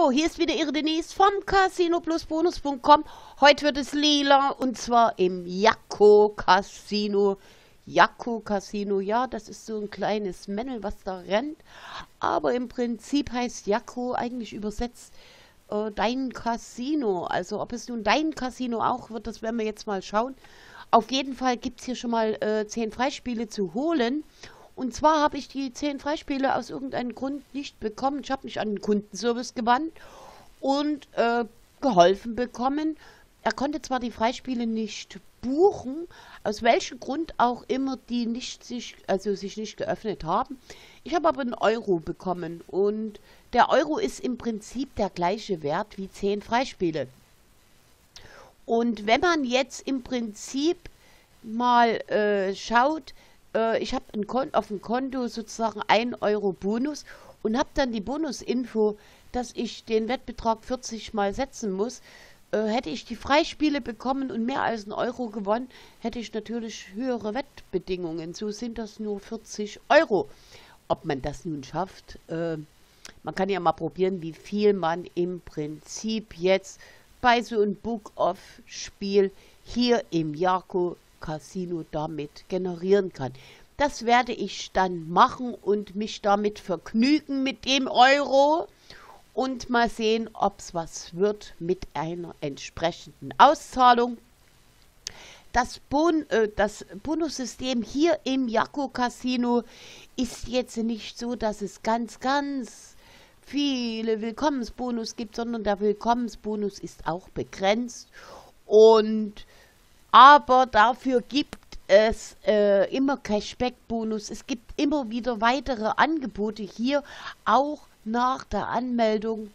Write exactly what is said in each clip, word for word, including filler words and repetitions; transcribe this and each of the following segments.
Hallo, hier ist wieder Ihre Denise vom Casino Plus Bonus Punkt com. Heute wird es lila und zwar im Jakko Casino. Jakko Casino, ja, das ist so ein kleines Männel, was da rennt. Aber im Prinzip heißt Jakko eigentlich übersetzt äh, dein Casino. Also ob es nun dein Casino auch wird, das werden wir jetzt mal schauen. Auf jeden Fall gibt es hier schon mal äh, zehn Freispiele zu holen. Und zwar habe ich die zehn Freispiele aus irgendeinem Grund nicht bekommen. Ich habe mich an den Kundenservice gewandt und äh, geholfen bekommen. Er konnte zwar die Freispiele nicht buchen, aus welchem Grund auch immer die nicht sich, also sich nicht geöffnet haben. Ich habe aber einen Euro bekommen und der Euro ist im Prinzip der gleiche Wert wie zehn Freispiele. Und wenn man jetzt im Prinzip mal äh, schaut, äh, ich habe auf dem Konto sozusagen ein Euro Bonus und habe dann die Bonusinfo, dass ich den Wettbetrag vierzig mal setzen muss. Äh, hätte ich die Freispiele bekommen und mehr als einen Euro gewonnen, hätte ich natürlich höhere Wettbedingungen. So sind das nur vierzig Euro. Ob man das nun schafft, äh, man kann ja mal probieren, wie viel man im Prinzip jetzt bei so einem Book-Off-Spiel hier im Jakko Casino damit generieren kann. Das werde ich dann machen und mich damit vergnügen mit dem Euro und mal sehen, ob es was wird mit einer entsprechenden Auszahlung. Das, bon äh, das Bonussystem hier im Jakko Casino ist jetzt nicht so, dass es ganz, ganz viele Willkommensbonus gibt, sondern der Willkommensbonus ist auch begrenzt und aber dafür gibt es äh, immer Cashback-Bonus. Es gibt immer wieder weitere Angebote hier, auch nach der Anmeldung.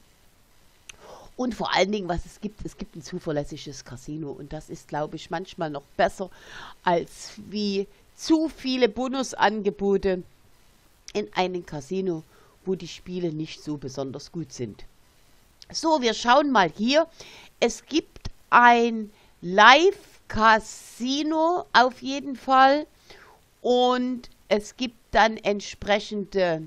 Und vor allen Dingen, was es gibt, es gibt ein zuverlässiges Casino. Und das ist, glaube ich, manchmal noch besser als wie zu viele Bonusangebote in einem Casino, wo die Spiele nicht so besonders gut sind. So, wir schauen mal hier. Es gibt ein Live Casino auf jeden Fall und es gibt dann entsprechende,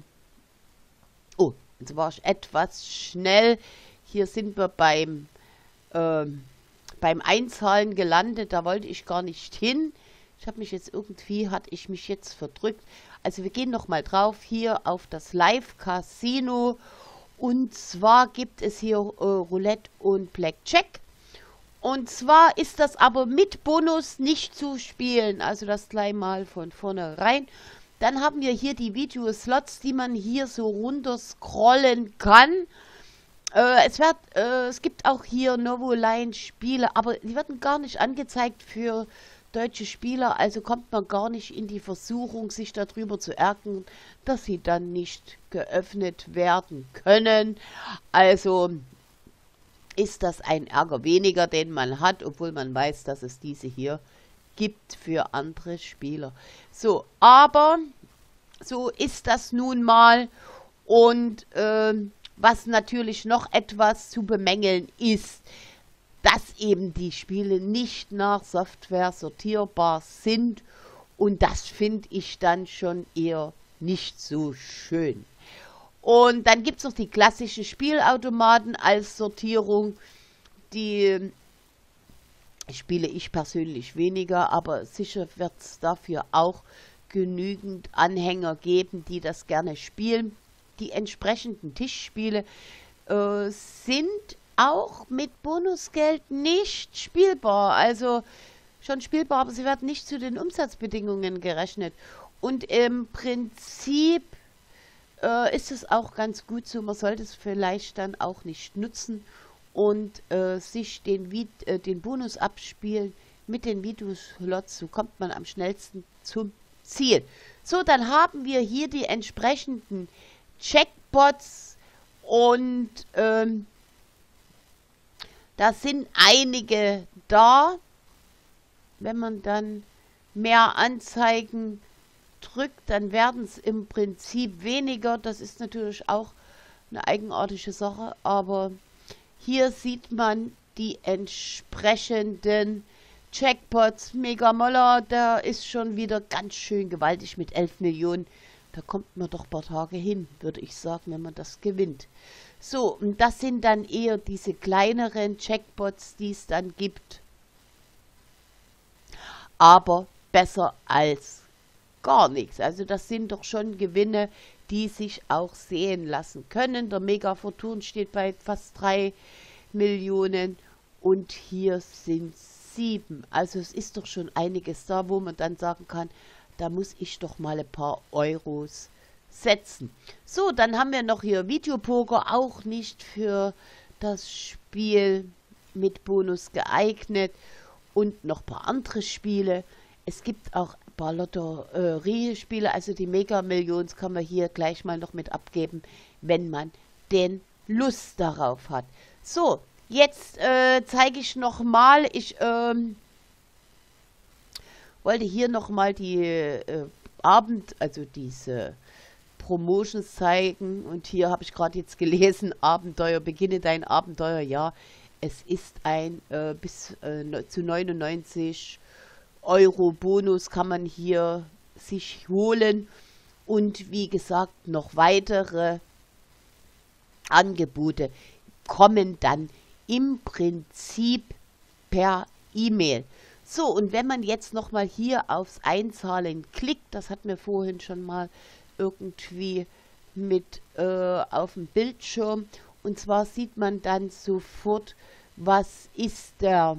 oh, jetzt war ich etwas schnell, hier sind wir beim, äh, beim Einzahlen gelandet, da wollte ich gar nicht hin, ich habe mich jetzt irgendwie, hatte ich mich jetzt verdrückt, also wir gehen nochmal drauf, hier auf das Live Casino und zwar gibt es hier äh, Roulette und Blackjack. Und zwar ist das aber mit Bonus nicht zu spielen. Also das gleich mal von vorne rein. Dann haben wir hier die Videoslots, die man hier so runter scrollen kann. Äh, es, wird, äh, es gibt auch hier Novoline-Spiele, aber die werden gar nicht angezeigt für deutsche Spieler. Also kommt man gar nicht in die Versuchung, sich darüber zu ärgern, dass sie dann nicht geöffnet werden können. Also ist das ein Ärger weniger, den man hat, obwohl man weiß, dass es diese hier gibt für andere Spieler. So, aber so ist das nun mal. Und äh, was natürlich noch etwas zu bemängeln ist, dass eben die Spiele nicht nach Software sortierbar sind. Und das finde ich dann schon eher nicht so schön. Und dann gibt es noch die klassischen Spielautomaten als Sortierung. Die spiele ich persönlich weniger, aber sicher wird es dafür auch genügend Anhänger geben, die das gerne spielen. Die entsprechenden Tischspiele äh, sind auch mit Bonusgeld nicht spielbar. Also schon spielbar, aber sie werden nicht zu den Umsatzbedingungen gerechnet. Und im Prinzip ist es auch ganz gut so, man sollte es vielleicht dann auch nicht nutzen und äh, sich den, äh, den Bonus abspielen mit den Videoslots, so kommt man am schnellsten zum Ziel. So, dann haben wir hier die entsprechenden Checkpots und ähm, da sind einige da, wenn man dann mehr Anzeigen drückt, dann werden es im Prinzip weniger. Das ist natürlich auch eine eigenartige Sache, aber hier sieht man die entsprechenden Jackpots. Mega Moller, der ist schon wieder ganz schön gewaltig mit elf Millionen Da kommt man doch ein paar Tage hin, würde ich sagen, wenn man das gewinnt. So, und das sind dann eher diese kleineren Jackpots, die es dann gibt. Aber besser als gar nichts. Also das sind doch schon Gewinne, die sich auch sehen lassen können. Der Mega Fortune steht bei fast drei Millionen und hier sind sieben. Also es ist doch schon einiges da, wo man dann sagen kann, da muss ich doch mal ein paar Euros setzen. So, dann haben wir noch hier Videopoker, auch nicht für das Spiel mit Bonus geeignet. Und noch ein paar andere Spiele. Es gibt auch ein paar Lotteriespiele, also die Mega Millions kann man hier gleich mal noch mit abgeben, wenn man denn Lust darauf hat. So, jetzt äh, zeige ich noch mal, ich ähm, wollte hier noch mal die äh, Abend, also diese Promotions zeigen und hier habe ich gerade jetzt gelesen, Abenteuer, beginne dein Abenteuer, ja. Es ist ein äh, bis äh, zu neunundneunzig Euro Bonus kann man hier sich holen und wie gesagt noch weitere Angebote kommen dann im Prinzip per E-Mail. So, und wenn man jetzt noch mal hier aufs Einzahlen klickt, das hatten wir vorhin schon mal irgendwie mit äh, auf dem Bildschirm, und zwar sieht man dann sofort, was ist der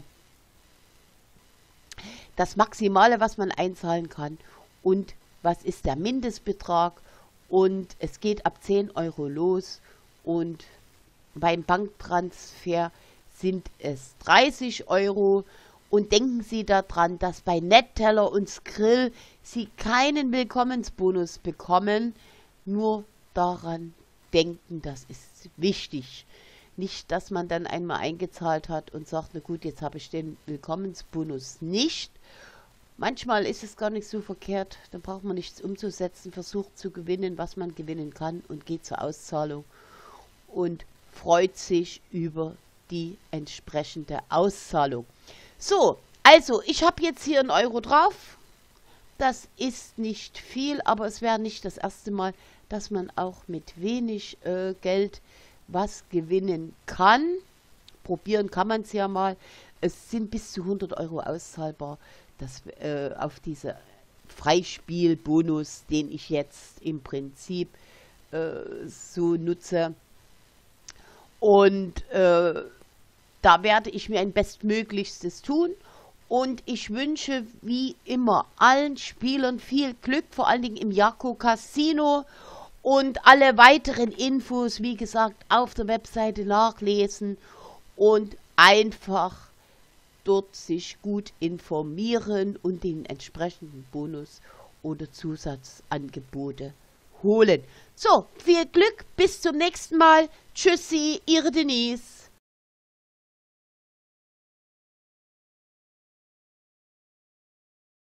das Maximale, was man einzahlen kann und was ist der Mindestbetrag, und es geht ab zehn Euro los und beim Banktransfer sind es dreißig Euro. Und denken Sie daran, dass bei Netteller und Skrill Sie keinen Willkommensbonus bekommen. Nur daran denken, das ist wichtig. Nicht, dass man dann einmal eingezahlt hat und sagt, na gut, jetzt habe ich den Willkommensbonus nicht. Manchmal ist es gar nicht so verkehrt, dann braucht man nichts umzusetzen, versucht zu gewinnen, was man gewinnen kann und geht zur Auszahlung und freut sich über die entsprechende Auszahlung. So, also ich habe jetzt hier einen Euro drauf. Das ist nicht viel, aber es wäre nicht das erste Mal, dass man auch mit wenig äh, Geld was gewinnen kann. Probieren kann man es ja mal. Es sind bis zu hundert Euro auszahlbar, das, äh, auf diese Freispielbonus, den ich jetzt im Prinzip äh, so nutze. Und äh, da werde ich mir ein Bestmöglichstes tun. Und ich wünsche wie immer allen Spielern viel Glück, vor allen Dingen im Jacko Casino. Und alle weiteren Infos, wie gesagt, auf der Webseite nachlesen und einfach dort sich gut informieren und den entsprechenden Bonus oder Zusatzangebote holen. So, viel Glück, bis zum nächsten Mal. Tschüssi, Ihre Denise.